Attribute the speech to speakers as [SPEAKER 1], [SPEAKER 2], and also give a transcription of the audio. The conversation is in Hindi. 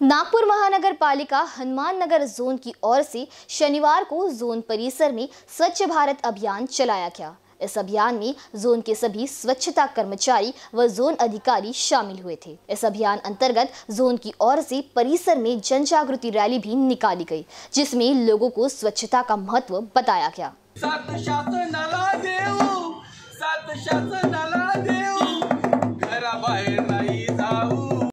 [SPEAKER 1] नागपुर महानगर पालिका हनुमान नगर जोन की ओर से शनिवार को जोन परिसर में स्वच्छ भारत अभियान चलाया गया। इस अभियान में जोन के सभी स्वच्छता कर्मचारी व जोन अधिकारी शामिल हुए थे। इस अभियान अंतर्गत जोन की ओर से परिसर में जन जागृति रैली भी निकाली गई, जिसमें लोगों को स्वच्छता का महत्व बताया गया।